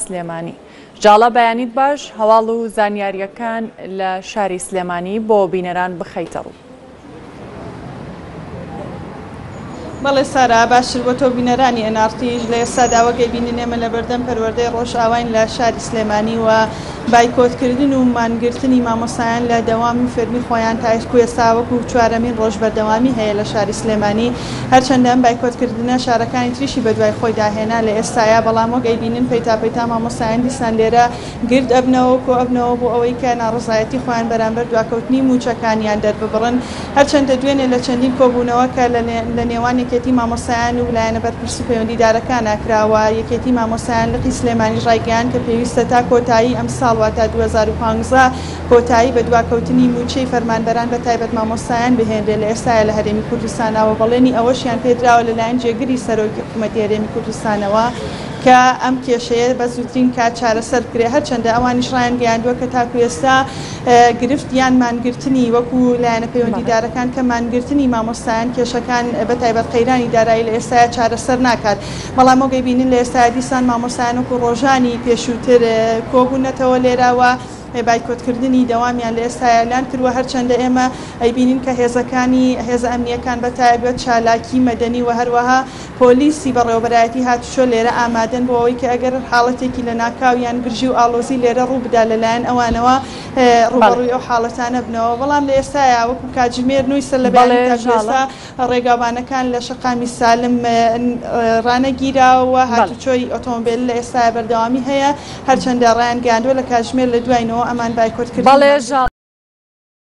سلێمانی. جاڵە بەیانیت باش هەواڵ و زانیاریەکان لە شاری سلێمانی بۆ بینەران بخەیتە ڕوو. بەڵێ سارا باشتر بۆ تۆ بینەرانی ئەنارتیش لە ئێستا داوەگەی بینێمە لە بەردەم پەروەردەی ڕۆژئاوین لە شاری سلێمانی و بایکۆتکردن و مانگرتنی مامۆسایان لە دەوامی فەرمی خۆیان تایسکو ئێستا وەکو چوارەمین ڕۆژ بەردەوامی هەیە لە شاری سلێمانی هەرچەندە ئەم بایکۆتکردنە شارەکانی تریشی بەدوای خۆی داهێنا لە ئێستایا بەڵام وەگەی بینن پەیتا مامۆسایان دیسان لێرە گرد ئەبنەوە کۆ ئەبنەوە بۆ ئەوەی کە ناڕزایەتی خۆیان بەرامبەر دواکەوتنی موچەکانیان دەرببڕن هەرچەندە دوێنێ لە چەندین کۆبوونەوە کە لە نێوان یەکێتی مامۆسایان و لایەنە بەرپرس و پەیوەندیدارەکان ناکراوە یەکێتی مامۆسایان لقی سلێمانی ڕایگەیاند کە پێویستە تا کۆتایی ئەم ساڵ واتە 2015 کۆتایی بە دواکەوتنی موچەی فەرمانبەران بە تایبەت مامۆسایان بهێنرێت لە ئێستاە لە هەرێمی کوردستانەوە بەڵێنی ئەوەشیان پێدراوە لەلایەن جێگری سەرۆکی حکوومەتی هەرێمی کوردستانەوە کە ئەم کێشەیە بە زووترین کات چارەسەر بکرێ هەرچەندە ئەوانیش ڕایان گەیاندووە کە تاکو ئێستا گرفت یان مانگرتنی وەکو لایەنە پەیوەندیدارەکان کە مانگرتنی مامۆستایان کێشەکان بە تایبەت قەیرانی دارایی لە ئێستاە چارەسەر ناکات بەڵام ئەوگەی بینن لە ئێستا دیسان مامۆستایان وەکو ڕۆژانی پێشووتر کۆبوونەتەوە لێراوە بایکۆتکردنی دەوامیان لە ئێستا ئەلان کردووە هەرچەندە ئێمە ئەیبینین کە هێزەکانی هێز ئەمنیەکان بە تایبەت چالاکی مەدەنی و هەروەها پۆلیسی بەڕێوەبەرایەتی هاتوچۆ لێرە ئامادەن بۆ ئەوەی کە ئەگەر حاڵەتێکی لە ناکاویان گرژی و ئاڵۆزی لێرە ڕوو بدا لەلایەن ئەوانەوە ڕوبەڕووی ئەو حاڵەتانە بنەوە بەڵام لە ئێستایا وەکو کاتژمێر نووی سەر لە ئێستا ڕێگابانەکان لە شەقامی سالم ڕانەگیراوە هاتوچۆی ئۆتۆمبیل لە ئێستا بەردەوامی هەیە هەرچەندە ڕایان گەیاندووە لە کاتژمێر لە دوایینەوە ئەمان بایکۆت کرد.